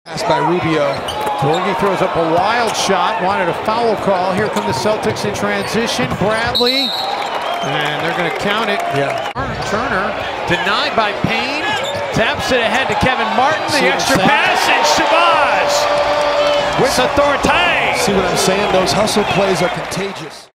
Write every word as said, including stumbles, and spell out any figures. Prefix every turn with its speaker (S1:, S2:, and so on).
S1: Pass by Rubio.
S2: Gorgie throws up a wild shot, wanted a foul call. Here come the Celtics in transition. Bradley, and they're going to count it.
S1: Yeah.
S2: Turner, denied by Payne, taps it ahead to Kevin Martin. The
S1: See
S2: extra pass, and Shabazz with authority.
S1: See what I'm saying? Those hustle plays are contagious.